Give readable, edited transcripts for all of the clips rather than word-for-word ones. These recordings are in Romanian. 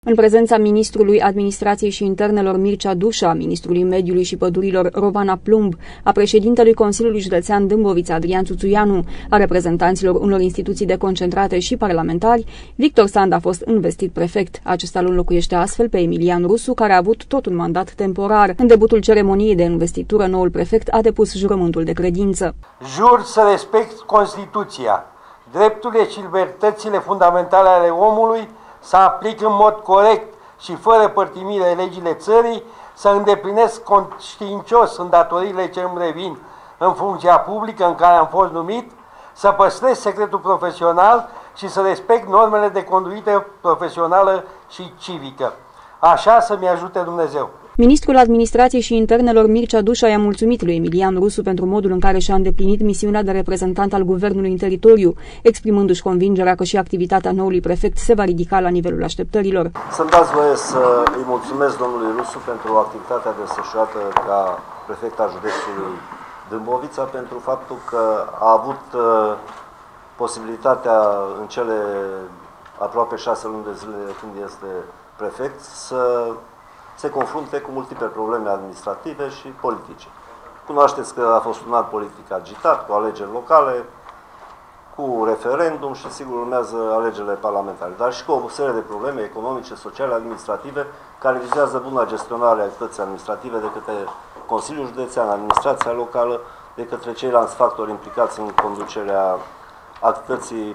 În prezența ministrului Administrației și Internelor Mircea Dușa, ministrului Mediului și Pădurilor Rovana Plumb, a președintelui Consiliului Județean Dâmbovița Adrian Țuțuianu, a reprezentanților unor instituții deconcentrate și parlamentari, Victor Sanda a fost investit prefect. Acesta îl înlocuiește astfel pe Emilian Rusu, care a avut tot un mandat temporar. În debutul ceremoniei de investitură, noul prefect a depus jurământul de credință. Jur să respect Constituția, drepturile și libertățile fundamentale ale omului, să aplic în mod corect și fără părtimire legile țării, să îndeplinesc conștiincios îndatoririle ce îmi revin în funcția publică în care am fost numit, să păstrez secretul profesional și să respect normele de conduită profesională și civică. Așa să-mi ajute Dumnezeu. Ministrul Administrației și Internelor Mircea Dușa i-a mulțumit lui Emilian Rusu pentru modul în care și-a îndeplinit misiunea de reprezentant al guvernului în teritoriu, exprimându-și convingerea că și activitatea noului prefect se va ridica la nivelul așteptărilor. Să-mi dați voie să îi mulțumesc domnului Rusu pentru activitatea desfășurată ca prefect al județului Dâmbovița, pentru faptul că a avut posibilitatea în cele aproape 6 luni de zile când este prefect să se confrunte cu multiple probleme administrative și politice. Cunoașteți că a fost un an politic agitat, cu alegeri locale, cu referendum și sigur urmează alegerile parlamentare, dar și cu o serie de probleme economice, sociale, administrative, care vizează buna gestionare a activității administrative de către Consiliul Județean, administrația locală, de către ceilalți factori implicați în conducerea activității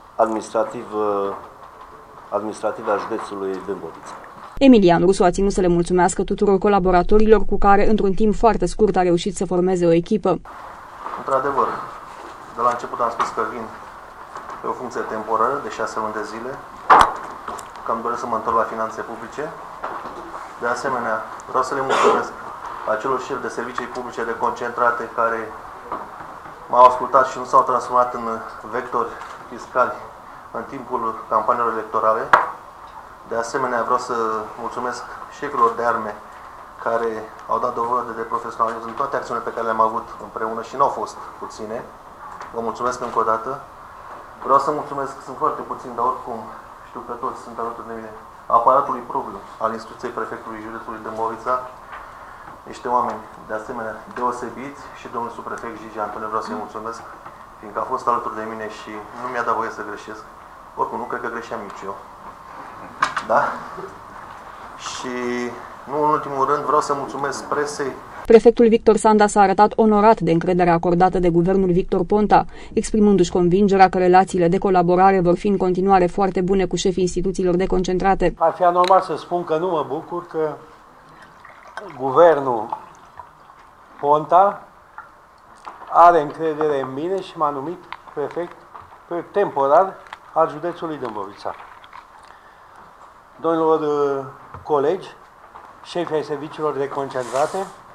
administrative a județului Dâmbovița. Emilian Rusu a ținut să le mulțumească tuturor colaboratorilor cu care, într-un timp foarte scurt, a reușit să formeze o echipă. Într-adevăr, de la început am spus că vin pe o funcție temporară de 6 luni de zile, că îmi doresc să mă întorc la finanțe publice. De asemenea, vreau să le mulțumesc acelor șefi de servicii publice deconcentrate care m-au ascultat și nu s-au transformat în vectori fiscali în timpul campaniilor electorale. De asemenea, vreau să mulțumesc șefilor de arme care au dat dovadă de profesionalism în toate acțiunile pe care le-am avut împreună și nu au fost puține. Vă mulțumesc încă o dată. Vreau să mulțumesc, sunt foarte puțini, dar oricum știu că toți sunt alături de mine, aparatului propriu al instituției prefectului județului Dâmbovița, niște oameni de asemenea deosebiți, și domnul subprefect Gigi Antone vreau să-i mulțumesc, fiindcă a fost alături de mine și nu mi-a dat voie să greșesc. Oricum, nu cred că greșeam nici eu. Da? Și nu în ultimul rând vreau să mulțumesc presei. Prefectul Victor Sanda s-a arătat onorat de încrederea acordată de guvernul Victor Ponta, exprimându-și convingerea că relațiile de colaborare vor fi în continuare foarte bune cu șefii instituțiilor deconcentrate. Ar fi anormal să spun că nu mă bucur că guvernul Ponta are încredere în mine și m-a numit prefect temporar al județului Dâmbovița. Domnilor colegi, șefii ai serviciilor deconcentrate,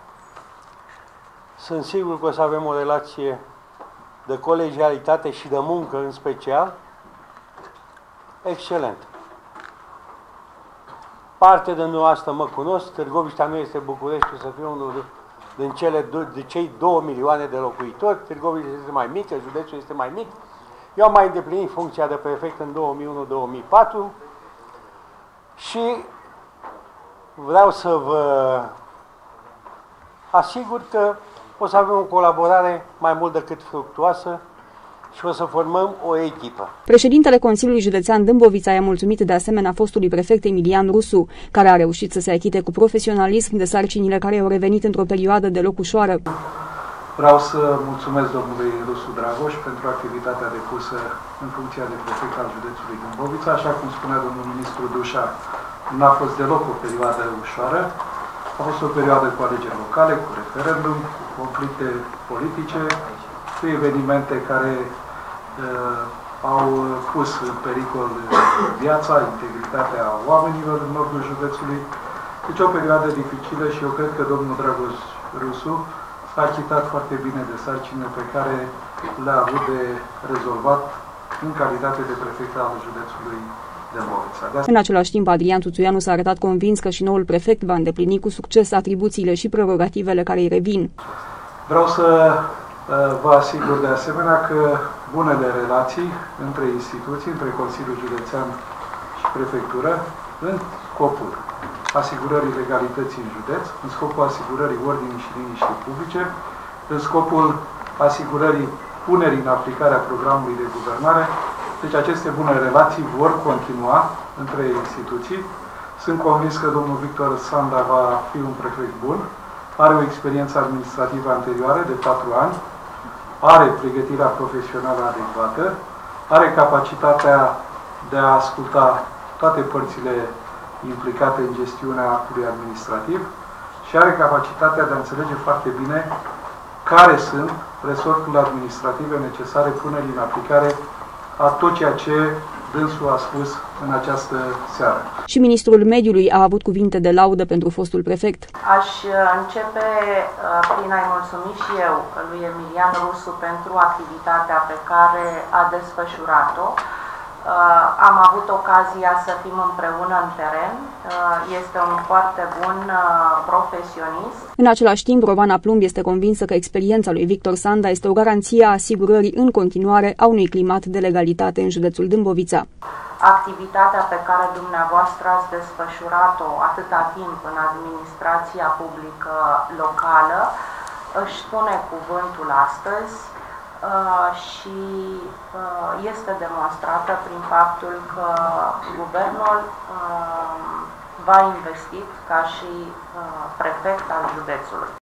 sunt sigur că o să avem o relație de colegialitate și de muncă în special excelent. Parte de dumneavoastră mă cunosc, Târgoviștea nu este Bucureștiul să fie unul din cei 2 milioane de locuitori, Târgoviștea este mai mică, județul este mai mic. Eu am mai îndeplinit funcția de prefect în 2001-2004 și vreau să vă asigur că o să avem o colaborare mai mult decât fructuoasă și o să formăm o echipă. Președintele Consiliului Județean Dâmbovița i-a mulțumit de asemenea fostului prefect Emilian Rusu, care a reușit să se achite cu profesionalism de sarcinile care i-au revenit într-o perioadă deloc ușoară. Vreau să mulțumesc domnului Rusu Dragoș pentru activitatea depusă în funcția de prefect al județului Dâmbovița. Așa cum spunea domnul ministru Dușa, nu a fost deloc o perioadă ușoară. A fost o perioadă cu alegeri locale, cu referendum, cu conflicte politice, cu evenimente care au pus în pericol viața, integritatea oamenilor în nordul județului. Deci o perioadă dificilă și eu cred că domnul Dragoș Rusu a achitat foarte bine de sarcinile pe care le-a avut de rezolvat în calitate de prefect al județului Dâmbovița. În același timp, Adrian Țuțuianu s-a arătat convins că și noul prefect va îndeplini cu succes atribuțiile și prerogativele care îi revin. Vreau să vă asigur de asemenea că bunele relații între instituții, între Consiliul Județean și Prefectură, în scopul asigurării legalității în județ, în scopul asigurării ordinii și liniștii publice, în scopul asigurării punerii în aplicare a programului de guvernare. Deci aceste bune relații vor continua între instituții. Sunt convins că domnul Victor Sanda va fi un prefect bun, are o experiență administrativă anterioară de 4 ani, are pregătirea profesională adecvată, are capacitatea de a asculta toate părțile implicate în gestiunea actului administrativ și are capacitatea de a înțelege foarte bine care sunt resorturile administrative necesare punerii în aplicare a tot ceea ce dânsul a spus în această seară. Și ministrul mediului a avut cuvinte de laudă pentru fostul prefect. Aș începe prin a-i mulțumi și eu lui Emilian Rusu pentru activitatea pe care a desfășurat-o. Am avut ocazia să fim împreună în teren. Este un foarte bun profesionist. În același timp, Rovana Plumb este convinsă că experiența lui Victor Sanda este o garanție a asigurării în continuare a unui climat de legalitate în județul Dâmbovița. Activitatea pe care dumneavoastră ați desfășurat-o atâta timp în administrația publică locală își spune cuvântul astăzi și este demonstrată prin faptul că guvernul v-a investit ca și prefect al județului.